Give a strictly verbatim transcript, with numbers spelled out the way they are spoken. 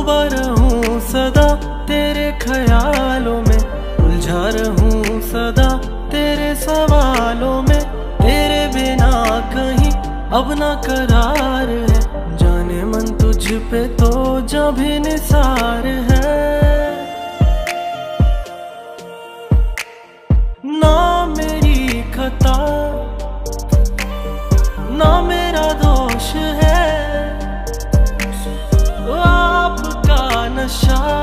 डूबा रहूं सदा तेरे ख्यालों में, उलझा रहूं सदा तेरे सवालों में। तेरे बिना कहीं अब ना करार है, जाने मन तुझ पे तो जब भी निसार है। ना मेरी खता ना मेरा दोष है, आपका नशा